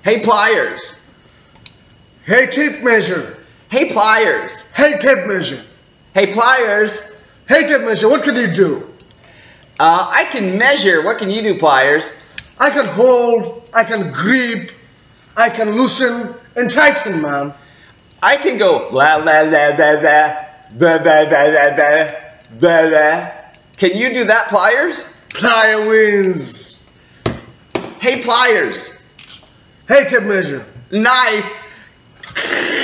Hey Pliers. Hey tape measure. Hey Pliers. Hey tape measure. Hey Pliers. Hey tape measure, what can you do? I can measure. What can you do, Pliers? I can hold, I can grip, I can loosen and tighten, man. I can go la la la la la la la la la la la la. Can you do that, Pliers? Plier wins. Hey Pliers. Hey tape measure. Knife.